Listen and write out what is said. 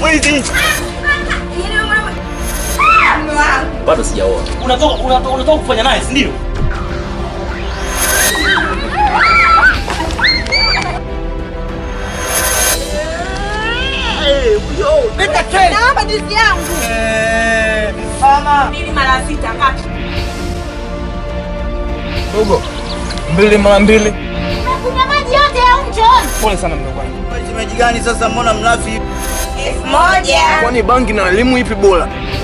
Mwizi. Bado sijaoa. Unatoka kufanya naye, si ndio? Nenda tena. Naomba ndizi yangu. Mama. 2 mara 6 ngapi? Dogo. 2 mara 2. Nakunywa maji yote ya mchoni. Pole sana mdogo wangu. Shemeji gani sasa mbona mlafi? 1000. Kwani bangi na elimu ipi bora?